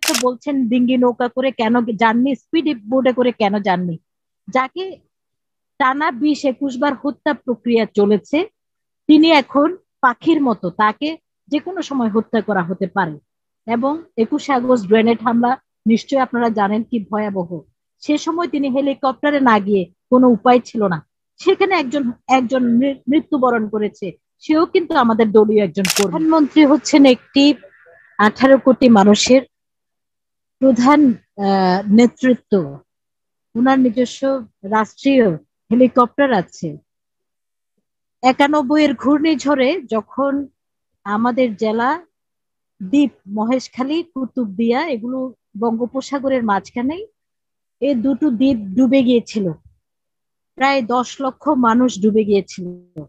হয়তো বলছেন ডিঙ্গি নৌকা করে কেন যাননি, স্পিড বোটে করে কেন যাননি, যাকে টানা 20-21 বার হত্যা প্রক্রিয়া চলেছে, তিনি এখন পাখির মতো, তাকে যে কোনো সময় হত্যা করা হতে পারে। এবং 21শে আগস্ট গ্রেনেড হামলা নিশ্চয়ই আপনারা জানেন কি ভয়াবহ। সে সময় তিনি হেলিকপ্টারে না গিয়ে কোনো উপায় ছিল না, সেখানে একজন একজন মৃত্যুবরণ করেছে, সেও কিন্তু আমাদের দলীয় একজন কর্মী। প্রধানমন্ত্রী হচ্ছেন একটি 18 কোটি মানুষের প্রধান নেতৃত্ব। ওনার নিজস্ব রাষ্ট্রীয় হেলিকপ্টার আছে। 91-এর ঘূর্ণিঝড়ে যখন আমাদের জেলা দ্বীপ মহেশখালী, কুতুবদিয়া এগুলো বঙ্গোপসাগরের মাঝখানে, এই দুটো দ্বীপ ডুবে গিয়েছিল, প্রায় 10 লক্ষ মানুষ ডুবে গিয়েছিল।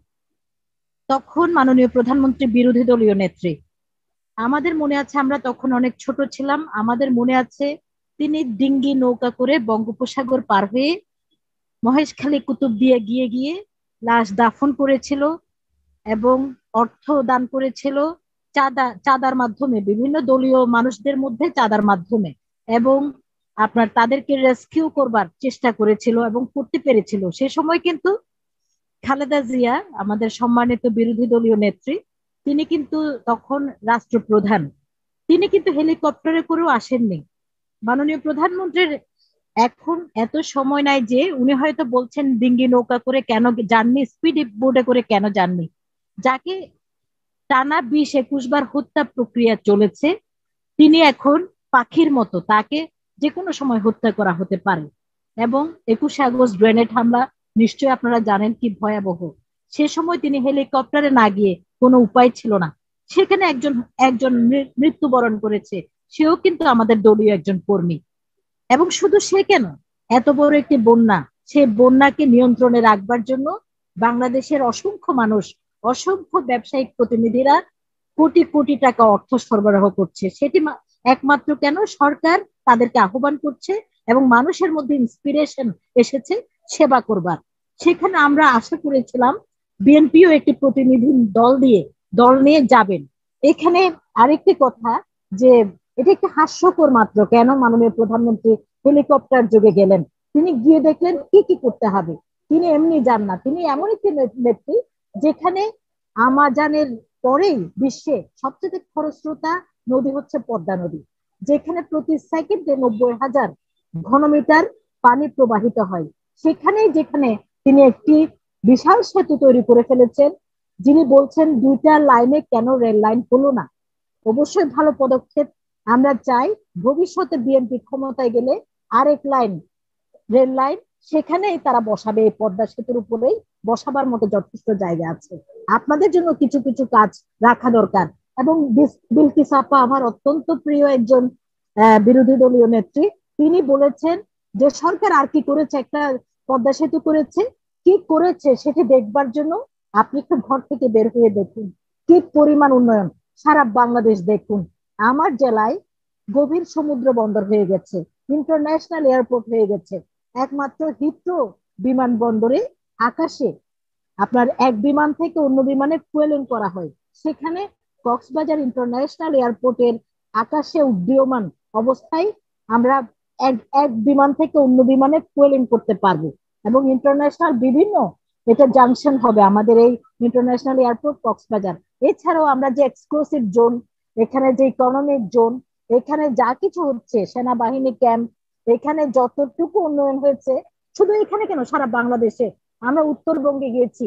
তখন মাননীয় প্রধানমন্ত্রী বিরোধী দলীয় নেত্রী, আমাদের মনে আছে আমরা তখন অনেক ছোট ছিলাম, আমাদের মনে আছে তিনি ডিঙ্গি নৌকা করে বঙ্গোপসাগর পার হয়ে মহেশখালী কুতুবদিয়া গিয়ে গিয়ে লাশ দাফন করেছিল এবং অর্থ দান করেছিল চাঁদার মাধ্যমে, বিভিন্ন দলীয় মানুষদের মধ্যে চাঁদার মাধ্যমে, এবং আপনার তাদেরকে রেস্কিউ করবার চেষ্টা করেছিল এবং করতে পেরেছিল। সে সময় কিন্তু খালেদা জিয়া, আমাদের সম্মানিত বিরোধী দলীয় নেত্রী, তিনি কিন্তু তখন রাষ্ট্রপ্রধান, তিনি কিন্তু হেলিকপ্টারে করেও আসেননি। মাননীয় প্রধানমন্ত্রীর এখন এত সময় নাই যে উনি হয়তো বলছেন ডিঙ্গি নৌকা করে কেন যাননি, স্পিড বোটে করে কেন যাননি, যাকে টানা 20-21 বার হত্যা প্রক্রিয়া চলেছে, তিনি এখন পাখির মতো, তাকে যে কোনো সময় হত্যা করা হতে পারে। এবং 21শে আগস্ট গ্রেনেড হামলা নিশ্চয়ই আপনারা জানেন কি ভয়াবহ। সে সময় তিনি হেলিকপ্টারে না গিয়ে কোনো উপায় ছিল না, সেখানে একজন একজন মৃত্যুবরণ করেছে, সেও কিন্তু আমাদের দলীয় একজন কর্মী। এবং শুধু সে কেন, এত বড় একটি বন্যা, সেই বন্যাকে নিয়ন্ত্রণে রাখবার জন্য বাংলাদেশের অসংখ্য মানুষ, অসংখ্য ব্যবসায়িক প্রতিনিধিরা কোটি কোটি টাকা অর্থ সরবরাহ করছে। সেটি একমাত্র কেন, সরকার তাদেরকে আহ্বান করছে এবং মানুষের মধ্যে ইন্সপিরেশন এসেছে সেবা করবার। সেখানে আমরা আশা করেছিলাম বিএনপিও একটি প্রতিনিধি দল নিয়ে যাবেন। এখানে আরেকটি কথা, যে এটা একটি হাস্যকর মাত্র, কেন মাননীয় প্রধানমন্ত্রী হেলিকপ্টার যোগে গেলেন, তিনি গিয়ে দেখলেন কি কি করতে হবে। তিনি এমনি যান না, তিনি এমন একটি নেত্রী যেখানে আমাজনের পরেই বিশ্বে সবচেয়ে খরস্রোতা নদী হচ্ছে পদ্মা নদী, যেখানে প্রতি সেকেন্ডে 90,000 ঘনমিটার পানি প্রবাহিত হয়। যেখানে তিনি একটি বিশাল সেতু তৈরি করে ফেলেছেন, যিনি বলছেন 2টা লাইনে কেন রেল লাইন হলো না। অবশ্যই ভালো পদক্ষেপ। আমরা চাই ভবিষ্যতে বিএনপি ক্ষমতায় গেলে আরেক লাইন, রেল লাইন সেখানেই তারা বসাবে, এই পদ্মা সেতুর উপরেই বসাবার মতো যথেষ্ট জায়গা আছে। আপনাদের জন্য কিছু কিছু কাজ রাখা দরকার। এবং বিলকিস আপা আমার অত্যন্ত প্রিয় একজন বিরোধী দলীয় নেত্রী, তিনি বলেছেন যে সরকার আর কি করেছে, একটা পদ্মা সেতু করেছে, কি করেছে সেটি দেখবার জন্য আপনি একটু ঘর থেকে বের হয়ে দেখুন কি পরিমাণ উন্নয়ন, সারা বাংলাদেশ দেখুন। আমার জেলায় গভীর সমুদ্র বন্দর হয়ে গেছে, ইন্টারন্যাশনাল এয়ারপোর্ট হয়ে গেছে, একমাত্র হিথ্রো বিমানবন্দরে আকাশে আপনার এক বিমান থেকে অন্য বিমানে ফুয়েলিং করা হয়, সেখানে কক্সবাজার ইন্টারন্যাশনাল এয়ারপোর্টের আকাশে উড্ডীয়মান অবস্থায় আমরা এক বিমান থেকে অন্য বিমানে ফুয়েলিং করতে পারবো। এবং ইন্টারন্যাশনাল বিভিন্ন এটা জাংশন হবে আমাদের এই ইন্টারন্যাশনাল এয়ারপোর্ট কক্সবাজার। এছাড়াও আমরা যে এক্সক্লুসিভ জোন, এখানে যে ইকোনমিক জোন, এখানে যা কিছু হচ্ছে, সেনাবাহিনী ক্যাম্প, এখানে যতটুকু উন্নয়ন হয়েছে, শুধু এখানে কেন সারা বাংলাদেশে। আমরা উত্তরবঙ্গে গিয়েছি,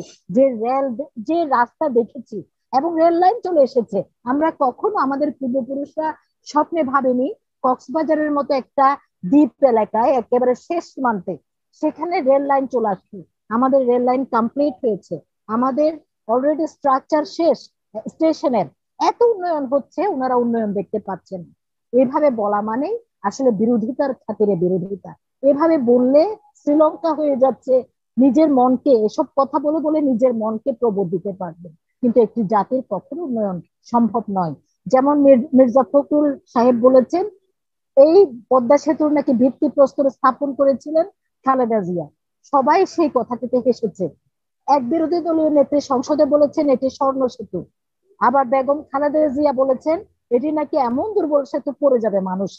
যে রাস্তা দেখেছি এবং রেল লাইন চলে এসেছে, আমরা কখনো আমাদের পূর্বপুরুষরা স্বপ্নে ভাবেনি কক্সবাজারের মতো একটা দ্বীপ এলাকায় একেবারে শেষ সীমান্তে সেখানে রেল লাইন চলে আসছে। আমাদের রেল লাইন কমপ্লিট হয়েছে, আমাদের অলরেডি স্ট্রাকচার শেষ স্টেশনের, এত উন্নয়ন হচ্ছে, ওনারা উন্নয়ন দেখতে পাচ্ছেন। এভাবে বলা মানে আসলে বিরোধিতার খাতিরে বিরোধিতা। এভাবে বললে শ্রীলঙ্কা হয়ে যাচ্ছে, নিজের মনকে এসব কথা বলে বলে নিজের মনকে প্রবোধ দিতে পারবে, কিন্তু একটি জাতির কখনো উন্নয়ন সম্ভব নয়। যেমন মির্জা ফখরুল সাহেব বলেছেন এই পদ্মা সেতুর নাকি ভিত্তিপ্রস্তর স্থাপন করেছিলেন খালেদা জিয়া, সবাই সেই কথাটিতে হেসেছে। এক বিরোধী দলীয় নেত্রী সংসদে বলেছেন এটি স্বর্ণ সেতু, আবার বেগম খালেদা জিয়া বলেছেন এটি নাকি এমন দুর্বল সেতু পড়ে যাবে মানুষ।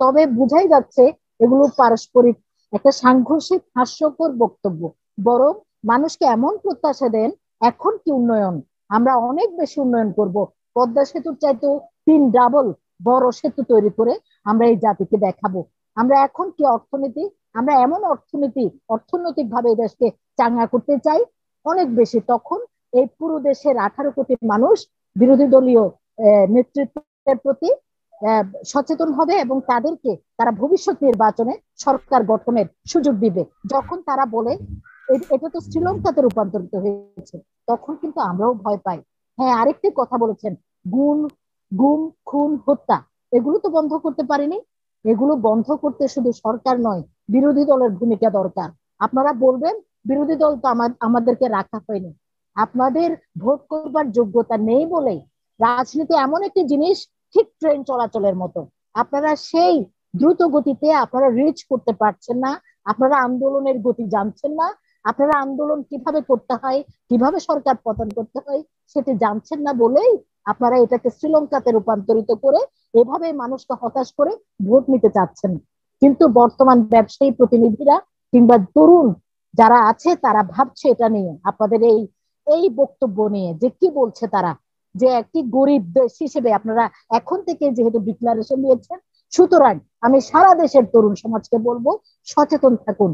তবে বোঝাই যাচ্ছে এগুলো পারস্পরিক একটা সাংঘর্ষিক হাস্যকর বক্তব্য। বরং মানুষকে এমন প্রত্যাশা দেন, এখন কি উন্নয়ন, আমরা অনেক বেশি উন্নয়ন করব, পদ্মা সেতুর চাইতেও 3 ডাবল বড় সেতু তৈরি করে আমরা এই জাতিকে দেখাবো। আমরা এখন কি অর্থনীতি, আমরা এমন অর্থনৈতিক ভাবে এই দেশকে চাঙ্গা করতে চাই অনেক বেশি। তখন এই পুরো দেশের 18 কোটি মানুষ বিরোধী দলীয় নেতৃত্বের প্রতি সচেতন হবে এবং তারা ভবিষ্যৎ নির্বাচনে সরকার গঠনের সুযোগ দিবে। যখন তারা বলে এটা তো শ্রীলঙ্কাতে রূপান্তরিত হয়েছে, তখন কিন্তু আমরাও ভয় পাই। হ্যাঁ, আরেকটি কথা বলেছেন, গুম গুম খুন হত্যা, এগুলো তো বন্ধ করতে পারিনি। এগুলো বন্ধ করতে শুধু সরকার নয়, বিরোধী দলের ভূমিকা দরকার। আপনারা বলবেন বিরোধী দল তো আমাদেরকে রাখা হয়নি। আপনাদের ভোট করবার যোগ্যতা নেই বলেই রাজনীতি এমন একটি জিনিস, ঠিক ট্রেন চলাচলের মতো। আপনারা সেই দ্রুত গতিতে আপনারা রিচ করতে পারছেন না, আপনারা আন্দোলনের গতি জানছেন না, আপনারা আন্দোলন কিভাবে করতে হয়, কিভাবে সরকার পতন করতে হয় সেটি জানছেন না বলেই আপনারা এটাকে শ্রীলঙ্কাতে রূপান্তরিত করে এভাবে মানুষকে হতাশ করে ভোট নিতে চাচ্ছেন। কিন্তু বর্তমান ব্যবসায়ী প্রতিনিধিরা কিংবা তরুণ যারা আছে তারা ভাবছে এটা নিয়ে, আপনাদের এই এই বক্তব্য নিয়ে যে কি বলছে তারা, যে একটি গরিব দেশ হিসেবে আপনারা এখন থেকে যেহেতু ডিক্লারেশন দিয়েছেন, সুতরাং আমি সারা দেশের তরুণ সমাজকে বলবো সচেতন থাকুন।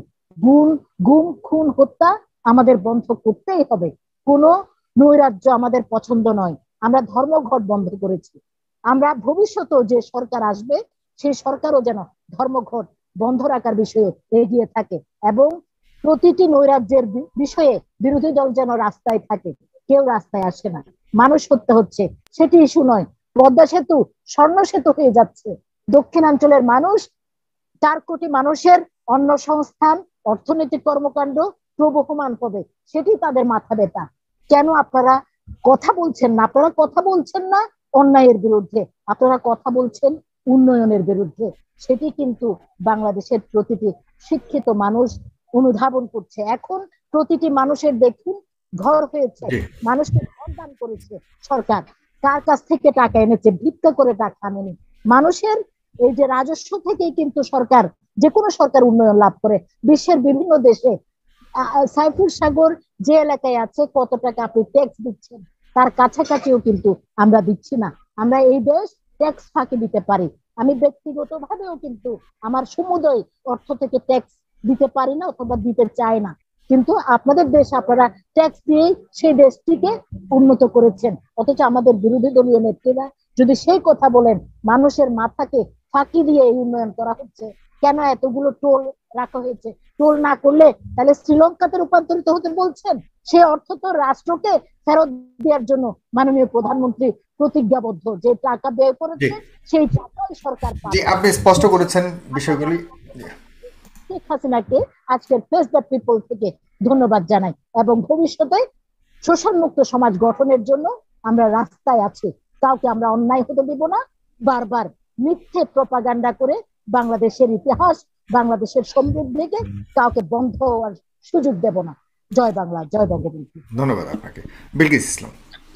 গুম খুন হত্যা আমাদের বন্ধ করতেই হবে। কোনো নৈরাজ্য আমাদের পছন্দ নয়। আমরা ধর্মঘট বন্ধ করেছি, আমরা ভবিষ্যতেও যে সরকার আসবে সেই সরকারও যেন ধর্মঘট বন্ধ রাখার বিষয়ে এগিয়ে থাকে এবং প্রতিটি নৈরাজ্যের বিষয়ে বিরোধী দল যেন রাস্তায় থাকে, কেউ রাস্তায় আসে না। মানুষ হত্যা হচ্ছে সেটি ইস্যু নয়, পদ্মা সেতু স্বর্ণ সেতু হয়ে যাচ্ছে। দক্ষিণাঞ্চলের মানুষ, 4 কোটি মানুষের অন্ন সংস্থান, অর্থনৈতিক কর্মকাণ্ড প্রবহমান হবে, সেটি তাদের মাথা ব্যথা। কেন আপনারা কথা বলছেন না? আপনারা কথা বলছেন না অন্যায়ের বিরুদ্ধে, আপনারা কথা বলছেন উন্নয়নের বিরুদ্ধে। সেটি কিন্তু বাংলাদেশের প্রতিটি শিক্ষিত মানুষ অনুধাবন করছে। এখন প্রতিটি মানুষের দেখুন ঘর হয়েছে, মানুষকে ঘর দান করেছে সরকার। কার কাছ থেকে টাকা এনেছে? ভিক্ষা করে টাকা আনেনি। মানুষের এই যে রাজস্ব থেকেই কিন্তু সরকার, যে কোনো সরকার উন্নয়ন লাভ করে। বিশ্বের বিভিন্ন দেশে সাইফুল সাগর যে এলাকায় আছে, কত টাকা আপনি ট্যাক্স দিচ্ছেন তার কাছাকাছিও কিন্তু আমরা দিচ্ছি না। আমরা এই দেশ ট্যাক্স ফাঁকি দিতে পারি। আমি ব্যক্তিগত ভাবেও কিন্তু আমার সমুদয় অর্থ থেকে ট্যাক্স দিতে পারি না অথবা দিতে চাই না। কিন্তু আপনাদের দেশ আপনারা ট্যাক্স দিয়ে সেই দেশটিকে উন্নত করেছেন, অথচ আমাদের বিরোধী দলীয় নেত্রীরা যদি সেই কথা বলেন মানুষের মাথাকে ফাঁকি দিয়ে এই উন্নয়ন করা হচ্ছে, কেন এতগুলো টোল রাখা হয়েছে, টোল না করলে তাহলে শ্রীলঙ্কাতে রূপান্তরিত হতে বলছেন। সে অর্থ তো রাষ্ট্রকে ফেরত দেওয়ার জন্য মাননীয় প্রধানমন্ত্রী প্রতিজ্ঞাবদ্ধ, যে টাকা ব্যয় করেছে সেই টাকাই সরকার পাবে। আপনি স্পষ্ট করেছেন বিষয়গুলি। শেখ হাসিনাকে আজকের ফেস দ্য পিপল থেকে ধন্যবাদ জানাই এবং ভবিষ্যতে শোষণ মুক্ত সমাজ গঠনের জন্য আমরা রাস্তায় আছি। কাউকে আমরা অন্যায় হতে দিব না, বারবার মিথ্যে প্রপাগান্ডা করে বাংলাদেশের ইতিহাস, বাংলাদেশের সমৃদ্ধিকে কাউকে বন্ধ হওয়ার সুযোগ দেব না। জয় বাংলা, জয় বঙ্গবন্ধু। ধন্যবাদ আপনাকে। বিলকিস ইসলাম।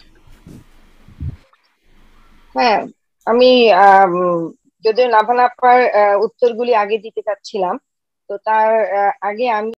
হ্যাঁ, আমি যদিও নাভান আপার উত্তরগুলি আগে দিতে চাচ্ছিলাম, তো তার আগে আমি